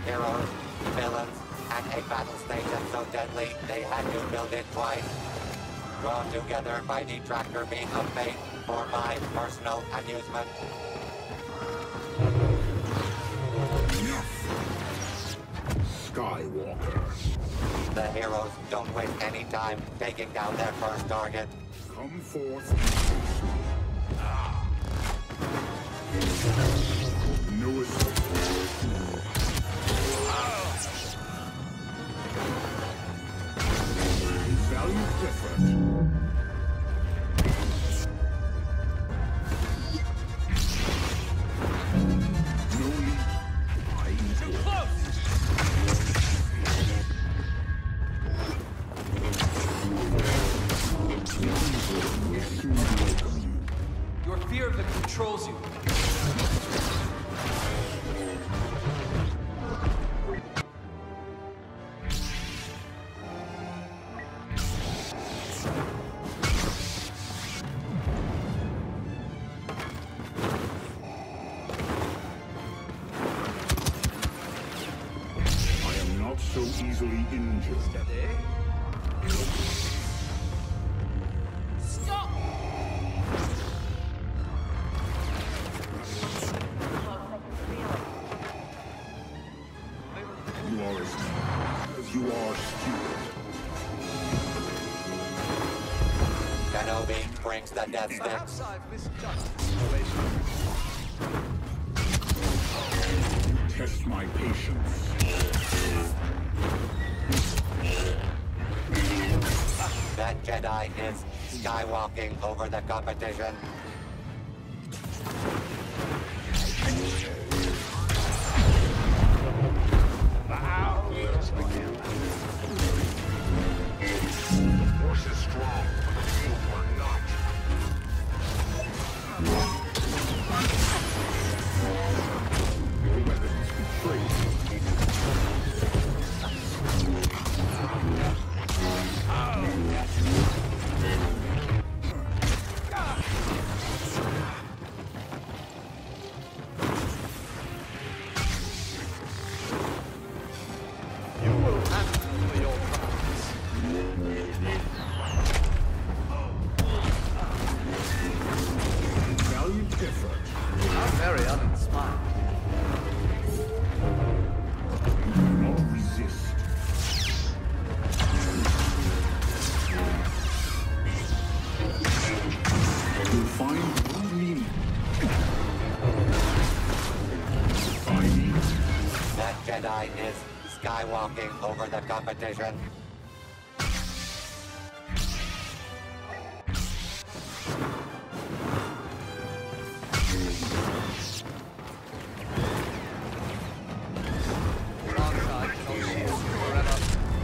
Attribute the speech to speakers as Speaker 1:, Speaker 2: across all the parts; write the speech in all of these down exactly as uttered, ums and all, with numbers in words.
Speaker 1: Heroes, villains, and a battle station so deadly they had to build it twice. Drawn together by the tractor beam of fate for my personal amusement.
Speaker 2: Skywalker.
Speaker 1: The heroes don't waste any time taking down their first target.
Speaker 2: Come forth and face me. No escape. Valiant effort. No lead.
Speaker 3: Too close! Your fear of them controls you.
Speaker 2: I am not so easily injured.
Speaker 3: Steady. Stop!
Speaker 2: You are as as you are stupid.
Speaker 1: Kenobi brings the death stick.
Speaker 3: Perhaps I've misjudged the situation.
Speaker 2: You test my patience.
Speaker 1: That Jedi is skywalking over the competition.
Speaker 2: Force is strong, but you are not. Your weapons betray you.
Speaker 3: You will answer for your crimes.
Speaker 2: Valiant effort.
Speaker 3: How very uninspired.
Speaker 2: You do not resist. You'll find no meaning. Find me.
Speaker 1: That Jedi is skywalking over the competition.
Speaker 3: Wrong side, no shield forever.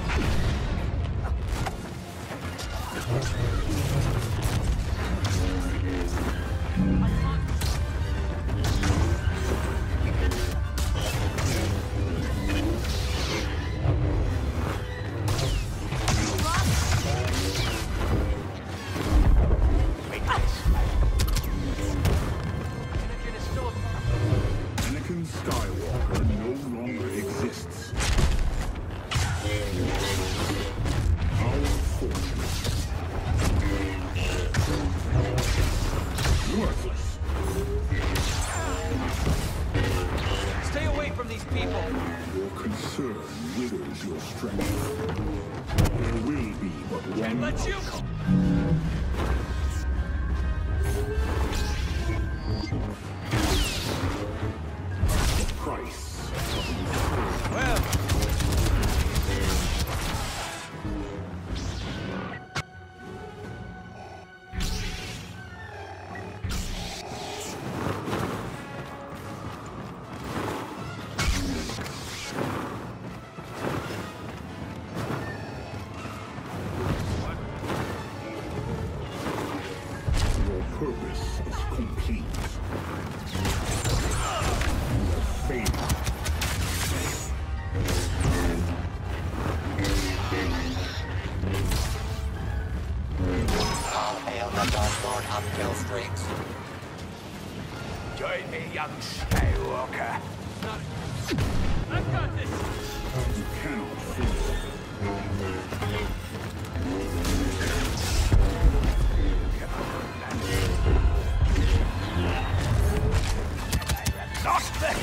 Speaker 3: Anakin is still a
Speaker 2: Anakin Skywalker no longer exists. How unfortunate. Worthless.
Speaker 3: Stay away from these people.
Speaker 2: Your concern withers your strength. There will be but one
Speaker 3: Let you-
Speaker 2: outcome. The price of despair.
Speaker 3: Well,
Speaker 2: Your purpose is complete. You have failed.
Speaker 1: All hail the Dark Lord of kill streaks.
Speaker 2: Join me, young Skywalker.
Speaker 3: not.
Speaker 2: You cannot face it.
Speaker 3: Not there!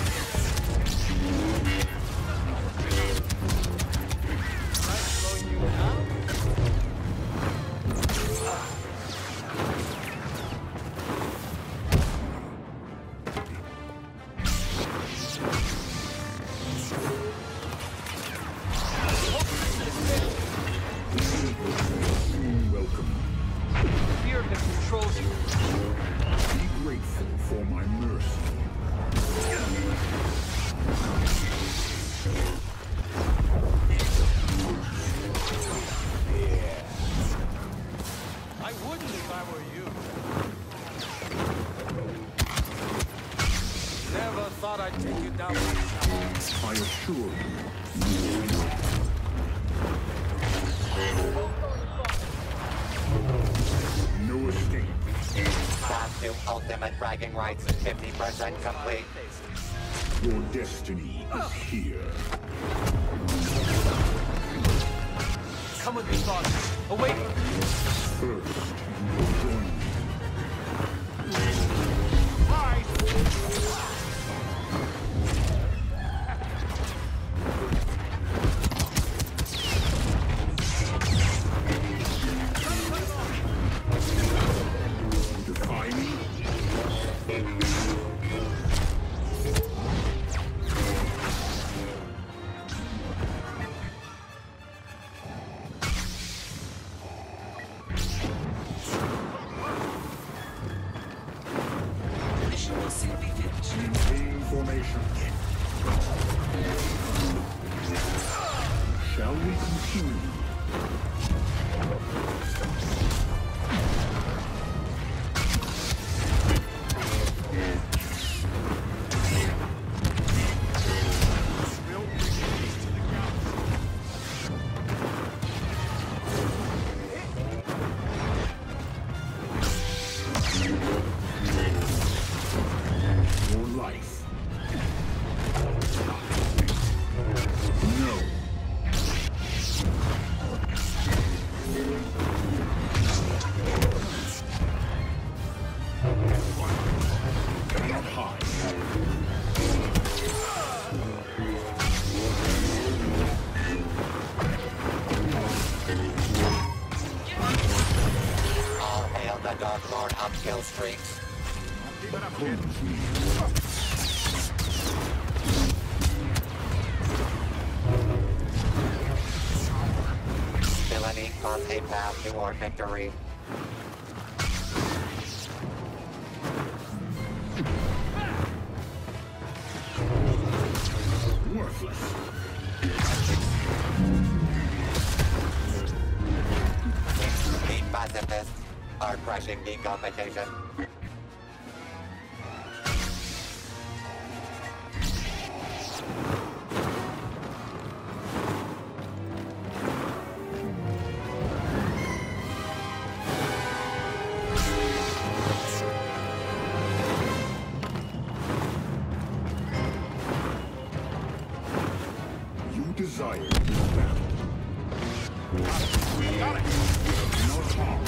Speaker 2: Welcome.
Speaker 3: Fear that controls you.
Speaker 2: Be grateful for my mercy.
Speaker 3: I wouldn't if I were you. Never thought I'd take you down myself.
Speaker 2: I assure you, you will not. No escape.
Speaker 1: Path to ultimate bragging rights, fifty percent complete.
Speaker 2: Your destiny is here.
Speaker 3: Come with me, father. Away from me.
Speaker 2: First, you will join me. Defy me? Maintain formation. Shall we continue? Your life. No. Cannot hide.
Speaker 1: All hail the Dark Lord of kill streaks.
Speaker 2: Cleanse me.
Speaker 1: Villainy caused a path to our victory.
Speaker 2: Worthless.
Speaker 1: The pacifists are crushing the competition.
Speaker 2: You desire this battle.
Speaker 3: Got it!
Speaker 2: Not harm.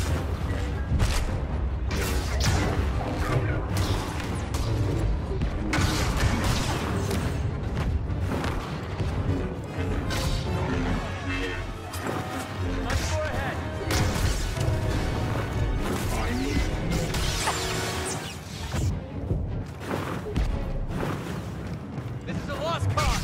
Speaker 3: Let's go ahead.
Speaker 2: Defy me.
Speaker 3: This is a lost cause.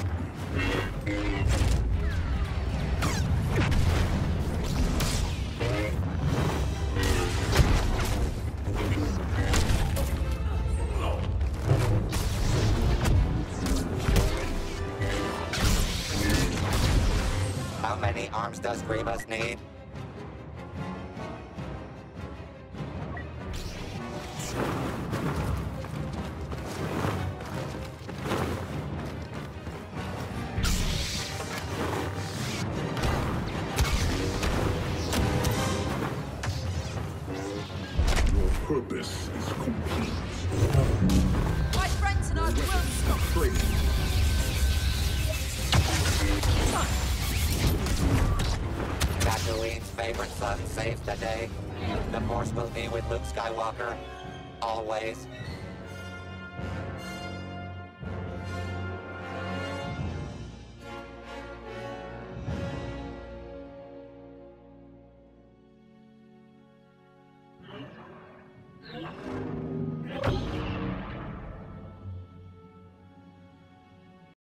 Speaker 1: How many arms does Grievous need?
Speaker 2: Your purpose is complete.
Speaker 4: My friends and I won't stop.
Speaker 2: Trading.
Speaker 1: Tatooine's favorite son saves the day. The Force will be with Luke Skywalker. Always.